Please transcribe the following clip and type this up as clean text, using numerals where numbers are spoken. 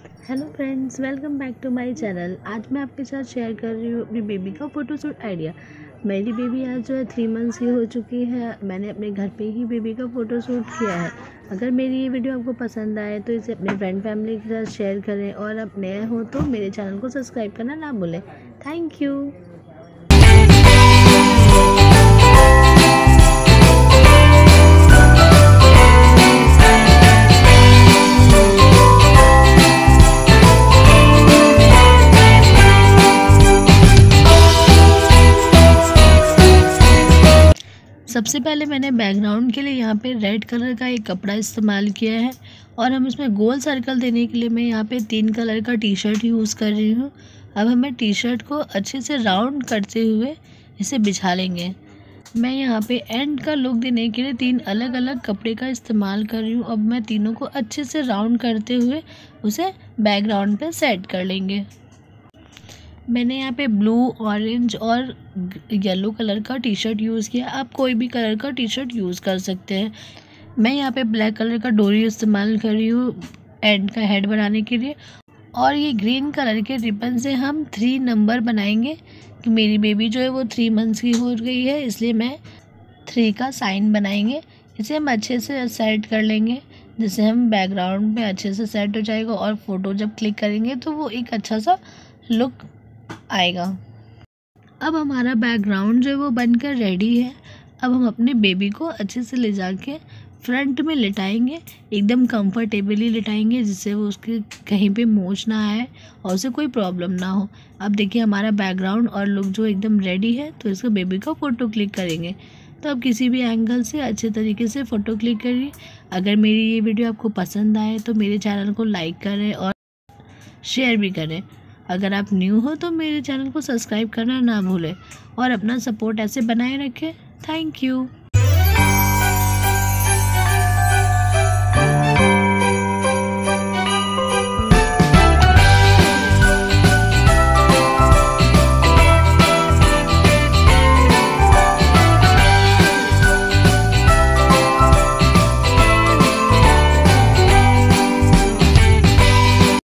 Hello friends, welcome back to my channel. आज मैं आपके साथ शेयर कर रही हूँ अपनी बेबी का फ़ोटोशूट आइडिया। मेरी बेबी आज जो है 3 मंथ्स की हो चुकी है। मैंने अपने घर पे ही बेबी का फ़ोटोशूट किया है। अगर मेरी ये वीडियो आपको पसंद आए तो इसे अपने फ्रेंड फैमिली के साथ शेयर करें, और आप नए हो तो मेरे चैनल को सब्सक्राइब करना ना भूलें। Thank you. सबसे पहले मैंने बैकग्राउंड के लिए यहाँ पे रेड कलर का एक कपड़ा इस्तेमाल किया है, और हम इसमें गोल सर्कल देने के लिए मैं यहाँ पे 3 कलर का टी शर्ट यूज़ कर रही हूँ। अब हमें टी शर्ट को अच्छे से राउंड करते हुए इसे बिछा लेंगे। मैं यहाँ पे एंड का लुक देने के लिए 3 अलग अलग कपड़े का इस्तेमाल कर रही हूँ। अब मैं तीनों को अच्छे से राउंड करते हुए उसे बैकग्राउंड पर सेट कर लेंगे। मैंने यहाँ पे ब्लू, ऑरेंज और येलो कलर का टी शर्ट यूज़ किया। आप कोई भी कलर का टी शर्ट यूज़ कर सकते हैं। मैं यहाँ पे ब्लैक कलर का डोरी इस्तेमाल कर रही हूँ एंड का हेड बनाने के लिए, और ये ग्रीन कलर के रिबन से हम 3 नंबर बनाएंगे कि मेरी बेबी जो है वो 3 मंथ्स की हो गई है, इसलिए मैं 3 का साइन बनाएंगे। इसे हम अच्छे से सेट कर लेंगे, जिससे हम बैकग्राउंड में अच्छे से सेट हो जाएगा, और फ़ोटो जब क्लिक करेंगे तो वो एक अच्छा सा लुक आएगा। अब हमारा बैकग्राउंड जो है वो बनकर रेडी है। अब हम अपने बेबी को अच्छे से ले जाके फ्रंट में लिटाएंगे, एकदम कंफर्टेबली लिटाएंगे, जिससे वो उसके कहीं पे मोच ना आए और उसे कोई प्रॉब्लम ना हो। अब देखिए हमारा बैकग्राउंड और लुक जो एकदम रेडी है, तो इसका बेबी का फ़ोटो क्लिक करेंगे। तो अब किसी भी एंगल से अच्छे तरीके से फ़ोटो क्लिक करिए। अगर मेरी ये वीडियो आपको पसंद आए तो मेरे चैनल को लाइक करें और शेयर भी करें। अगर आप न्यू हो तो मेरे चैनल को सब्सक्राइब करना ना भूलें, और अपना सपोर्ट ऐसे बनाए रखें। Thank you.